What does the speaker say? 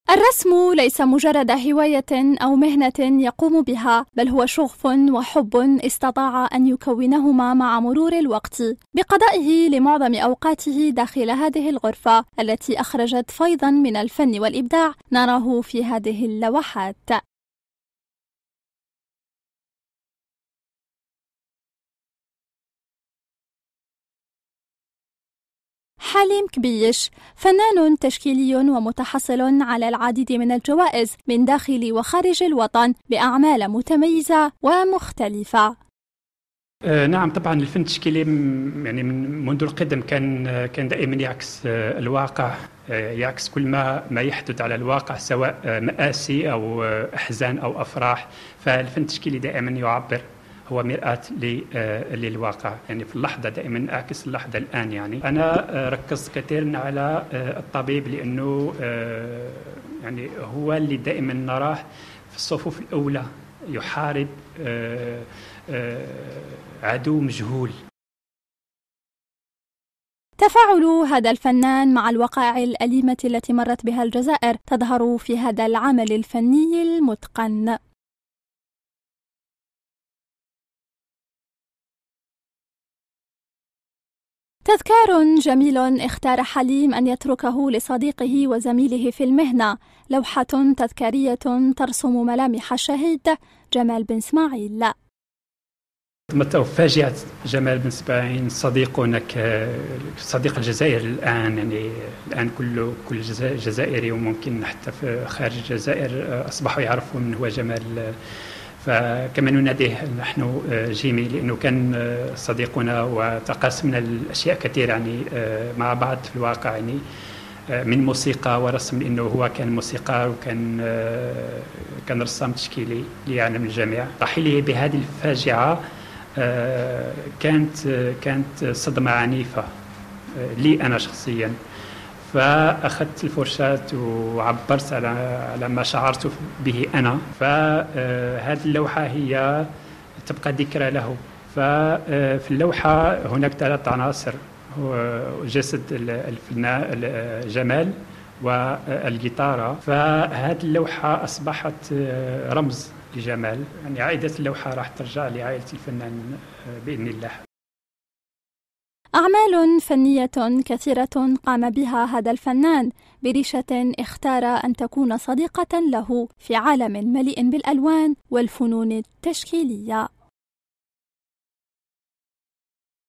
الرسم ليس مجرد هواية أو مهنة يقوم بها، بل هو شغف وحب استطاع أن يكونهما مع مرور الوقت، بقضائه لمعظم أوقاته داخل هذه الغرفة التي أخرجت فيضا من الفن والإبداع نراه في هذه اللوحات. حليم كبيش فنان تشكيلي ومتحصل على العديد من الجوائز من داخل وخارج الوطن بأعمال متميزة ومختلفة. نعم، طبعا الفن التشكيلي يعني منذ القدم كان دائما يعكس الواقع، يعكس كل ما يحدث على الواقع، سواء مآسي أو أحزان أو أفراح. فالفن التشكيلي دائما يعبر، هو مرآة للواقع، يعني في اللحظة دائما أعكس اللحظة الآن. يعني أنا ركزت كثيرا على الطبيب، لأنه يعني هو اللي دائما نراه في الصفوف الأولى يحارب عدو مجهول. تفاعل هذا الفنان مع الوقائع الأليمة التي مرت بها الجزائر تظهر في هذا العمل الفني المتقن. تذكار جميل اختار حليم أن يتركه لصديقه وزميله في المهنة، لوحة تذكارية ترسم ملامح الشهيد جمال بن إسماعيل. فاجعة جمال بن إسماعيل صديقنا صديق الجزائر الآن، يعني الآن كل جزائري وممكن حتى في خارج الجزائر أصبحوا يعرفوا من هو جمال. فكما نناديه نحن جيمي، لأنه كان صديقنا وتقاسمنا الأشياء كثيرة يعني مع بعض في الواقع، يعني من موسيقى ورسم، لأنه هو كان موسيقار وكان رسام تشكيلي ليعلم الجميع. رحيله بهذه الفاجعة كانت صدمة عنيفة لي أنا شخصيا، فأخذت الفرشاة وعبرت على ما شعرت به أنا. فهذه اللوحة هي تبقى ذكرى له. ففي اللوحة هناك 3 عناصر: جسد الفنان جمال والجيتارة. فهذه اللوحة أصبحت رمز لجمال، يعني عائلة اللوحة راح ترجع لعائلة الفنان بإذن الله. أعمال فنية كثيرة قام بها هذا الفنان بريشة اختار أن تكون صديقة له في عالم مليء بالألوان والفنون التشكيلية.